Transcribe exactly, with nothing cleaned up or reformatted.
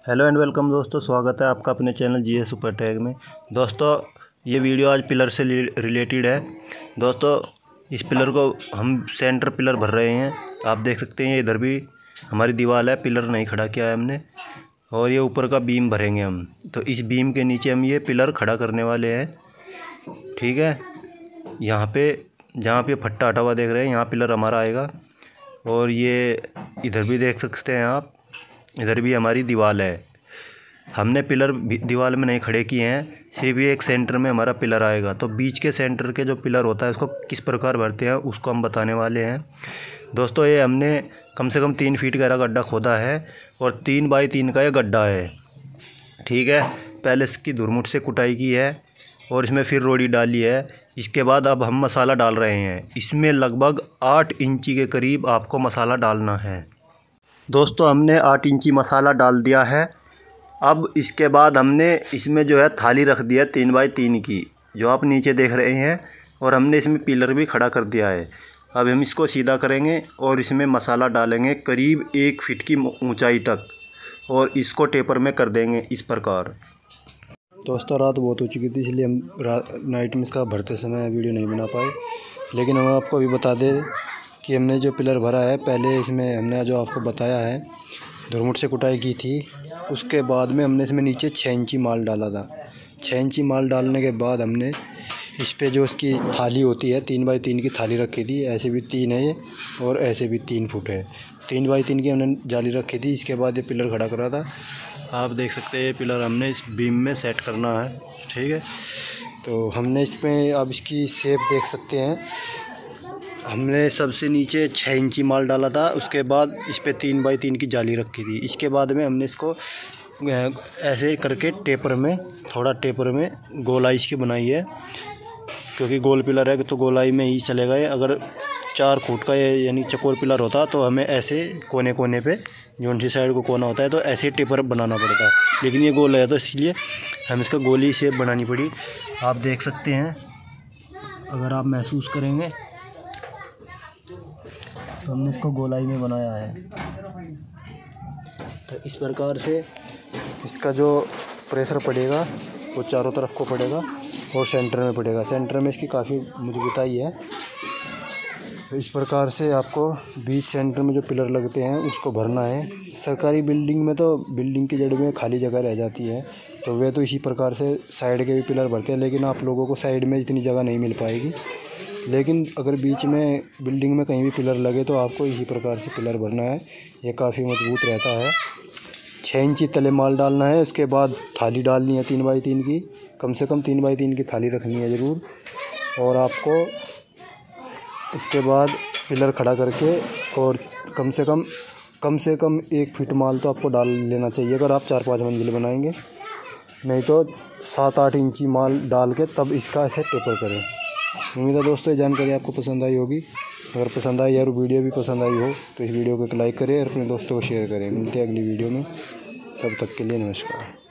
Hello and welcome दोस्तों, स्वागत है आपका अपने channel G S super tag में। दोस्तों ये वीडियो आज पिलर से रिलेटेड है। दोस्तों इस पिलर को हम सेंटर पिलर भर रहे हैं। आप देख सकते हैं इधर भी हमारी दीवार है, पिलर नहीं खड़ा किया है हमने, और ये ऊपर का बीम भरेंगे हम। तो इस बीम के नीचे हम ये पिलर खड़ा करने वाले हैं। ठीक है, यहाँ पे जहाँ पे फट्टा हटा हुआ देख रहे हैं यहाँ पिलर हमारा आएगा। और ये इधर भी देख सकते हैं आप, इधर भी हमारी दीवार है। हमने पिलर दीवार में नहीं खड़े किए हैं, सिर्फ ये एक सेंटर में हमारा पिलर आएगा। तो बीच के सेंटर के जो पिलर होता है उसको किस प्रकार भरते हैं उसको हम बताने वाले हैं। दोस्तों ये हमने कम से कम तीन फीट गहरा गड्ढा खोदा है और तीन बाई तीन का ये गड्ढा है। ठीक है, पहले इसकी धुरमुट से कुटाई की है और इसमें फिर रोड़ी डाली है। इसके बाद अब हम मसाला डाल रहे हैं। इसमें लगभग आठ इंची के करीब आपको मसाला डालना है। दोस्तों हमने आठ इंची मसाला डाल दिया है। अब इसके बाद हमने इसमें जो है थाली रख दिया तीन बाई तीन की, जो आप नीचे देख रहे हैं, और हमने इसमें पिलर भी खड़ा कर दिया है। अब हम इसको सीधा करेंगे और इसमें मसाला डालेंगे करीब एक फीट की ऊंचाई तक, और इसको टेपर में कर देंगे इस प्रकार। दोस्तों रात बहुत हो चुकी थी, इसलिए हम नाइट में इसका भरते समय वीडियो नहीं बना पाए, लेकिन हम आपको अभी बता दें कि हमने जो पिलर भरा है, पहले इसमें हमने जो आपको बताया है धुरमुट से कुटाई की थी। उसके बाद में हमने इसमें नीचे छः इंची माल डाला था। छः इंची माल डालने के बाद हमने इस पे जो इसकी थाली होती है तीन बाई तीन की थाली रखी थी। ऐसे भी तीन है ये और ऐसे भी तीन फुट है। तीन बाई तीन की हमने जाली रखी थी। इसके बाद ये पिलर खड़ा करा था। आप देख सकते हैं ये पिलर हमने इस बीम में सेट करना है। ठीक है, तो हमने इसमें अब इसकी शेप देख सकते हैं। हमने सबसे नीचे छः इंची माल डाला था, उसके बाद इस पर तीन बाई तीन की जाली रखी थी। इसके बाद में हमने इसको ऐसे करके टेपर में, थोड़ा टेपर में गोलाई इसकी बनाई है, क्योंकि गोल पिलर है तो गोलाई में ही चलेगा ये। अगर चार फुट का ये यानी चकोर पिलर होता तो हमें ऐसे कोने कोने पे जोन सी साइड को कोना होता है तो ऐसे टेपर बनाना पड़ता, लेकिन ये गोल है तो इसलिए हम इसका गोली शेप बनानी पड़ी। आप देख सकते हैं, अगर आप महसूस करेंगे तो हमने इसको गोलाई में बनाया है। तो इस प्रकार से इसका जो प्रेशर पड़ेगा वो चारों तरफ को पड़ेगा और सेंटर में पड़ेगा। सेंटर में इसकी काफ़ी मजबूताई है। तो इस प्रकार से आपको बीच सेंटर में जो पिलर लगते हैं उसको भरना है। सरकारी बिल्डिंग में तो बिल्डिंग की जड़ में खाली जगह रह जाती है, तो वे तो इसी प्रकार से साइड के भी पिलर भरते हैं, लेकिन आप लोगों को साइड में इतनी जगह नहीं मिल पाएगी। लेकिन अगर बीच में बिल्डिंग में कहीं भी पिलर लगे तो आपको इसी प्रकार से पिलर भरना है। ये काफ़ी मजबूत रहता है। छः इंची तले माल डालना है। उसके बाद थाली डालनी है तीन बाई तीन की, कम से कम तीन बाई तीन की थाली रखनी है ज़रूर। और आपको इसके बाद पिलर खड़ा करके और कम से कम कम से कम एक फीट माल तो आपको डाल लेना चाहिए अगर आप चार पाँच मंजिल बनाएंगे। नहीं तो सात आठ इंची माल डाल के तब इसका ऐसे टेपर करें। उम्मीद है दोस्तों ये जानकारी आपको पसंद आई होगी। अगर पसंद आई और वीडियो भी पसंद आई हो तो इस वीडियो को एक लाइक करें और अपने दोस्तों को शेयर करें। मिलते हैं अगली वीडियो में, तब तक के लिए नमस्कार।